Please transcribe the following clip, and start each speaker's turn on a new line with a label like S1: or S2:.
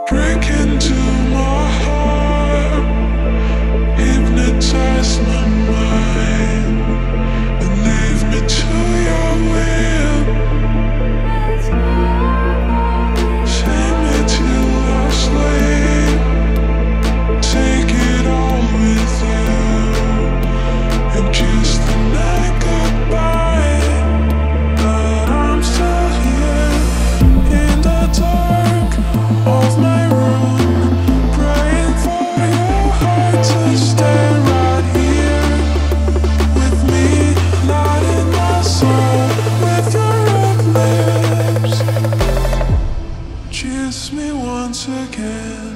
S1: Break into my heart, hypnotize my mind, and leave me to your will. Sing me till I sleep, take it all with you, and kiss the night goodbye. But I'm still here in the dark of my room, praying for your heart to stay right here with me, lighting my soul with your red lips. Kiss me once again.